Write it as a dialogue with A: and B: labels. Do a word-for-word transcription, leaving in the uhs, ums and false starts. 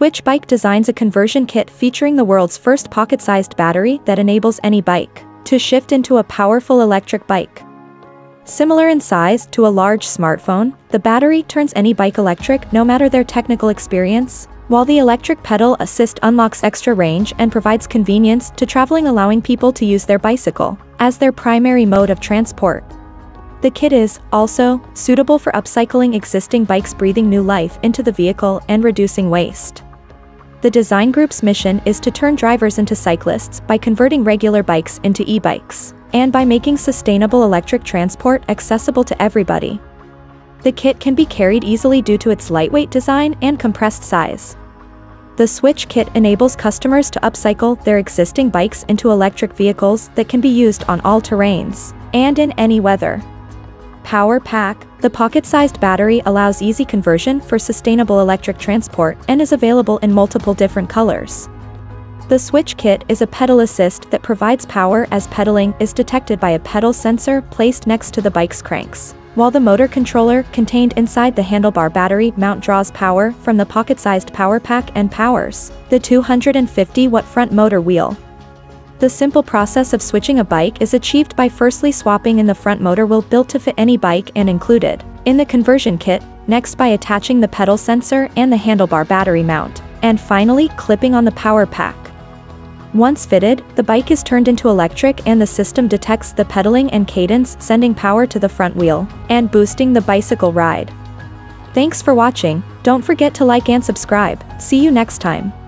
A: Swytch Bike designs a conversion kit featuring the world's first pocket-sized battery that enables any bike to shift into a powerful electric bike. Similar in size to a large smartphone, the battery turns any bike electric no matter their technical experience, while the electric pedal assist unlocks extra range and provides convenience to traveling, allowing people to use their bicycle as their primary mode of transport. The kit is, also, suitable for upcycling existing bikes, breathing new life into the vehicle and reducing waste. The design group's mission is to turn drivers into cyclists by converting regular bikes into e-bikes, and by making sustainable electric transport accessible to everybody. The kit can be carried easily due to its lightweight design and compressed size. The Swytch kit enables customers to upcycle their existing bikes into electric vehicles that can be used on all terrains and in any weather. Power Pack. The pocket-sized battery allows easy conversion for sustainable electric transport and is available in multiple different colors. The Swytch kit is a pedal assist that provides power as pedaling is detected by a pedal sensor placed next to the bike's cranks, while the motor controller contained inside the handlebar battery mount draws power from the pocket-sized power pack and powers the two hundred fifty watt front motor wheel. The simple process of switching a bike is achieved by firstly swapping in the front motor wheel built to fit any bike and included in the conversion kit, next by attaching the pedal sensor and the handlebar battery mount, and finally clipping on the power pack. Once fitted, the bike is turned into electric and the system detects the pedaling and cadence, sending power to the front wheel and boosting the bicycle ride. Thanks for watching. Don't forget to like and subscribe. See you next time.